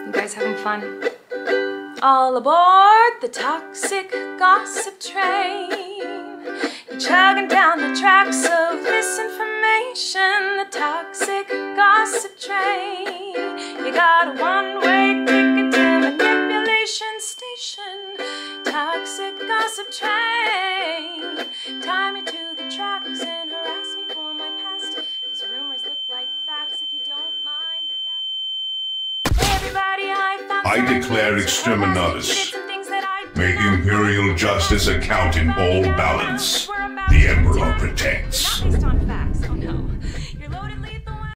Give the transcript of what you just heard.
You guys having fun? All aboard the toxic gossip train. You're chugging down the tracks of misinformation. The toxic gossip train. You got a one-way ticket to manipulation station. Toxic gossip train. Tie me to the tracks and harass me for my past. Cause rumors look like facts if you don't mind the gap. Hey everybody, I declare Exterminatus. Make imperial justice account in all balance. The Emperor protects.